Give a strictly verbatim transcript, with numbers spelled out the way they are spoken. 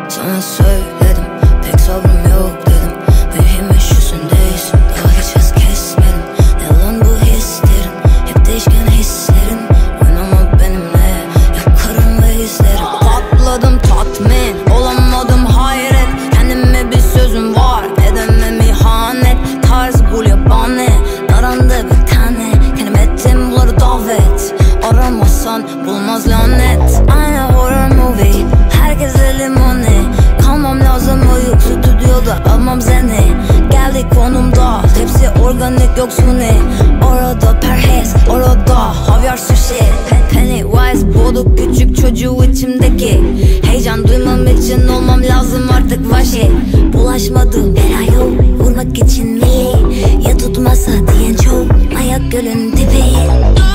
Sana söyledim, pek sabrım yok dedim. Mühim iş yüzündeyiz, daha hiç hız kesmedim. Yalan bu hislerin, hep değişken hislerin. Oynama benimle, yakarım ve izlerim. Patladım tatmin, olamadım hayret. Kendime bir sözüm var, edemem ihanet. Tarz bul yabani, darandı bir tane. Kendim ettim bunları davet, aramazsan bulmaz lanet. Aynı horror movie, herkese limoni. Kalmam lazım uyuk, stüdyoda almam seni. Geldik konumda, hepsi organik yok suni. Orada perhez, orada havyar sushi. Pennywise boğdu küçük çocuğu içimdeki. Heyecan duymam için olmam lazım artık vahşi. Bulaşmadım bela yok, vurmak için milli. Ya tutmasa diyen çok, ayak gölün dibi.